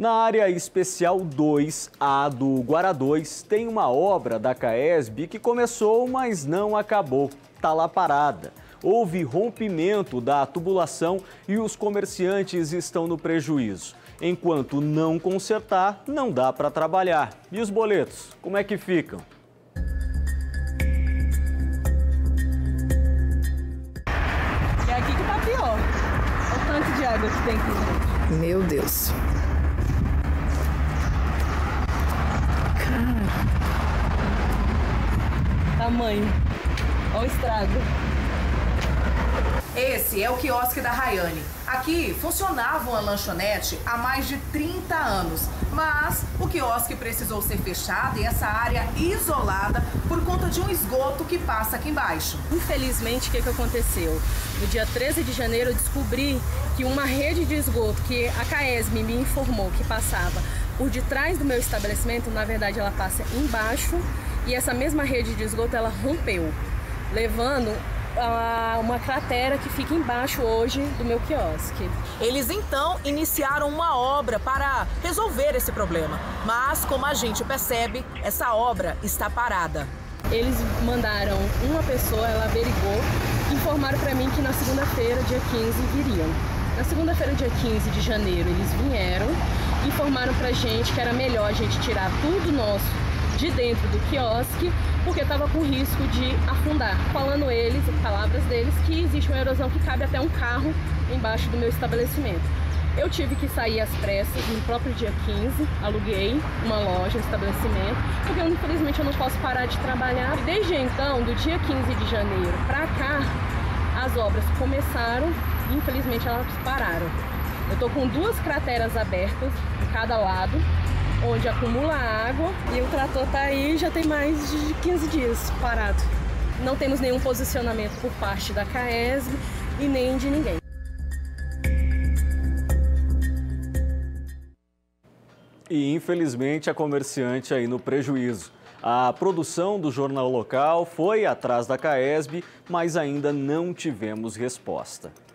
Na área especial 2A do Guará 2, tem uma obra da CAESB que começou, mas não acabou. Está lá parada. Houve rompimento da tubulação e os comerciantes estão no prejuízo. Enquanto não consertar, não dá para trabalhar. E os boletos, como é que ficam? É aqui que tá pior. Olha o tanto de água que tem aqui. Meu Deus. Tamanho. Olha o estrago. Esse é o quiosque da Rayane. Aqui funcionava uma lanchonete há mais de 30 anos, mas o quiosque precisou ser fechado e essa área isolada por conta de um esgoto que passa aqui embaixo. Infelizmente, o que aconteceu? No dia 13 de janeiro eu descobri que uma rede de esgoto que a CAESB me informou que passava por detrás do meu estabelecimento, na verdade ela passa embaixo, e essa mesma rede de esgoto ela rompeu, levando a uma cratera que fica embaixo hoje do meu quiosque. Eles então iniciaram uma obra para resolver esse problema, mas como a gente percebe, essa obra está parada. Eles mandaram uma pessoa, ela averigou, informaram para mim que na segunda-feira, dia 15, viriam. Na segunda-feira, dia 15 de janeiro, eles vieram, informaram pra gente que era melhor a gente tirar tudo nosso de dentro do quiosque, porque estava com risco de afundar. Falando eles, palavras deles, que existe uma erosão que cabe até um carro embaixo do meu estabelecimento. Eu tive que sair às pressas no próprio dia 15, aluguei uma loja, um estabelecimento, porque infelizmente eu não posso parar de trabalhar. E desde então, do dia 15 de janeiro para cá, as obras começaram e infelizmente elas pararam. Eu tô com 2 crateras abertas em cada lado, onde acumula água, e o trator tá aí já tem mais de 15 dias parado. Não temos nenhum posicionamento por parte da CAESB e nem de ninguém. E infelizmente a comerciante aí no prejuízo. A produção do jornal local foi atrás da CAESB, mas ainda não tivemos resposta.